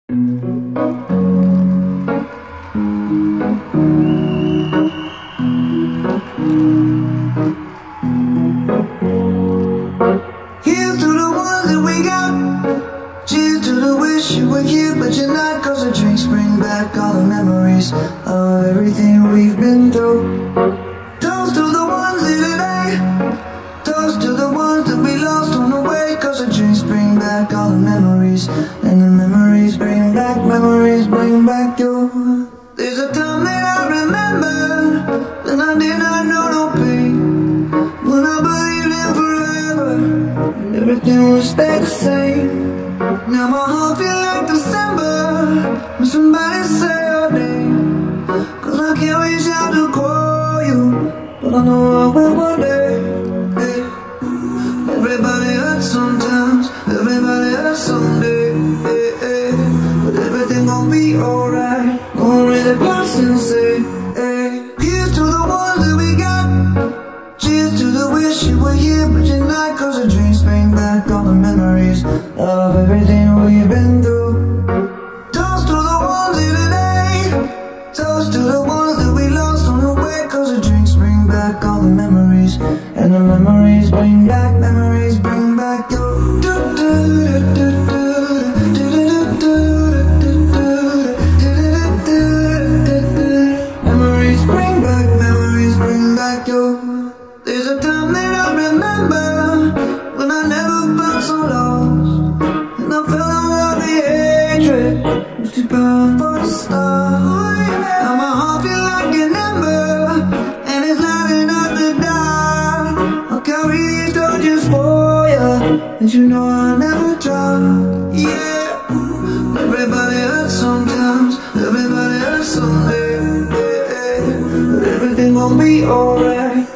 Here's to the ones that we got. Cheers to the wish you were here but you're not. Cause the drinks bring back all the memories of everything we've been through. Toast to the ones here today. Toast to the ones that we lost on the way. Cause the drinks bring back all the memories. And the memories bring back you. There's a time that I remember when I did not know no pain. When I believed in forever and everything would stay the same. Now my heart feels like December when somebody say your name. Cause I can't reach out to call you, but I know I will one day. Everybody hurts sometimes, everybody hurts someday. But everything gon' be alright. Gonna raise a glass and say, here's to the ones that we got. Cheers to the wish you were here but you're not. Cause the drinks bring back all the memories of everything we've been through. Toast to the ones here today. Toast to the ones that we lost on the way. Cause the drinks bring back all the memories. And the memories bring back you. Memories bring back you. There's a time that I remember when I never felt so lost. And I felt all of the hatred was too powerful to stop. Now my heart feels like an ember and it's lighting up the dark. I'll carry these torches for you, and you know I'll never drop. Yeah, everybody hurts sometimes, everybody hurts someday. But everything gon' be alright.